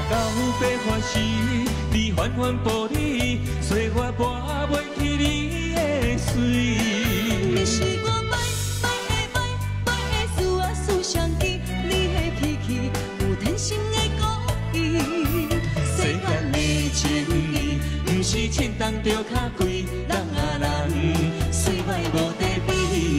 到白发时，你缓缓步离，所以我拨袂起你的水。 你是我歹的事啊事相记，你的脾气有天生的故意。世间的情义，不是千当着脚贵，人啊人，虽歹无地比。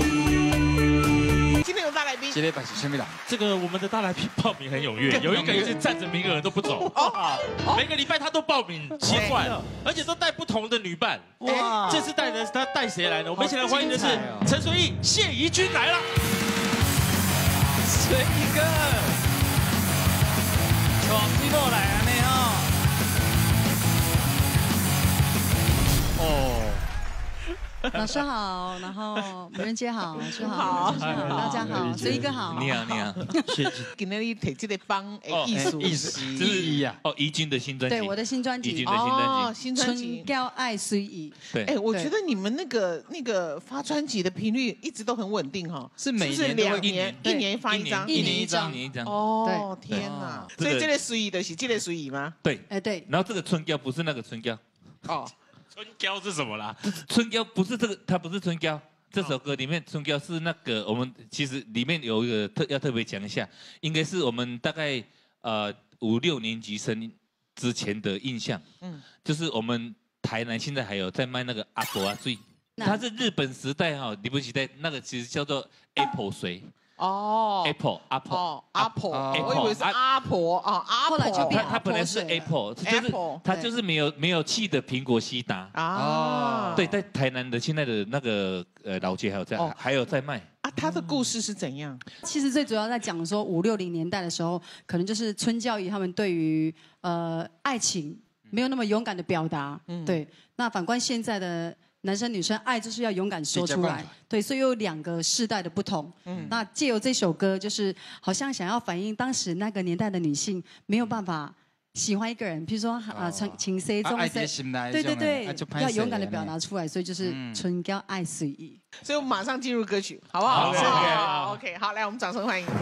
今天有大来宾， 今天摆是什么啦？ 这个我们的大来宾报名很踊跃，有一个人是占着名额都不走，每个礼拜他都报名，奇怪，而且都带不同的女伴。哇，这次带的他带谁来呢？我们一起来欢迎的是陈随意、谢怡君来了。 随意哥，闯基过来啊，你哦。 老师好，然后美人姐好，老师好，主持人好，大家好，随意哥好。 你好，你好。 今天你提这个帮艺术意呀， 哦，怡君的新专辑， 对，我的新专辑， 怡君的新专辑， 新专辑 《春娇爱随意》。 对， 哎，我觉得你们那个发专辑的频率一直都很稳定哈， 是每年 2年，一年发一张， 一年一张，一年一张。 哦，天哪！所以这个随意的是这个随意吗？ 对， 哎对。 然后这个春娇不是那个春娇， 哦。 春娇是什么啦？ 春娇不是这个，它不是春娇。这首歌里面春娇是那个，我们其实里面有一个要特别讲一下，应该是我们大概5、6年级生之前的印象。就是我们台南现在还有在卖那个阿婆阿水，它是日本时代哈，日本时代那个其实叫做 Apple 水。Apple， 我以为是阿婆啊，阿婆。 后来就变它本来是 Apple， 就是它就是没有气的苹果西达啊。对，在台南的现在的那个老街还有在卖啊。它的故事是怎样？ 其实最主要在讲说5、60年代的时候，可能就是春娇姨他们对于爱情没有那么勇敢的表达。对，那反观现在的。男生女生爱就是要勇敢说出来，对，所以有2个世代的不同。那借由这首歌，就是好像想要反映当时那个年代的女性没有办法喜欢一个人，譬如说情深中深，对对对，要勇敢的表达出来，所以就是春娇爱随意。 所以我们马上进入歌曲，好不好 ？OK， 好，来，我们掌声欢迎。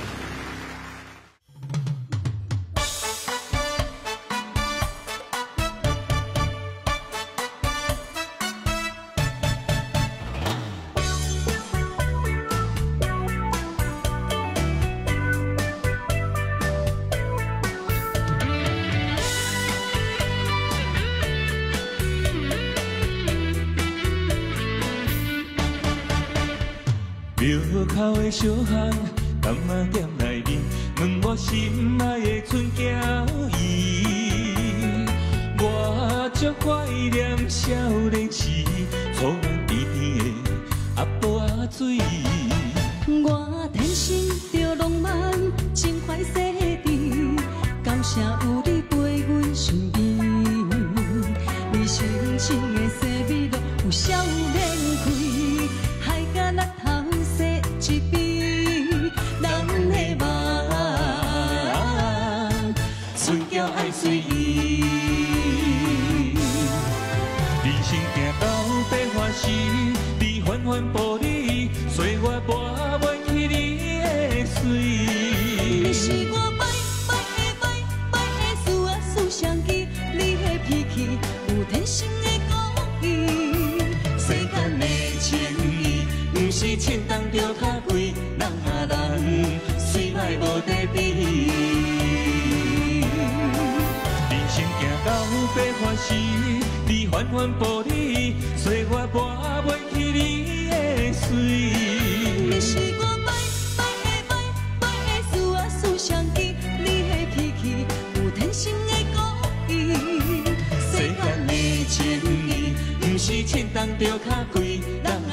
庙口的小巷，柑仔店内面，问我心爱的春娇姨。我足怀念少年时，厝门边边的阿婆阿水。 我天生就浪漫，情怀细致，感谢有你陪阮身边。你深深的细味都有笑脸开，海甲咱头。一边，咱的梦，春娇爱随意。 人生行到白发时，你缓缓步离，所以我拨袂起你的水。 你是我歹的事啊事相记，你的脾气有天生的故意。世间的情义，不是千当着脚贵，人啊人，虽歹无地比。 人生行到白发时，你缓缓步离，所以我拨袂起你的水。 你是我歹的事啊事相记，你的脾气有天生的故意。世间的情义，不是千当着脚贵，人。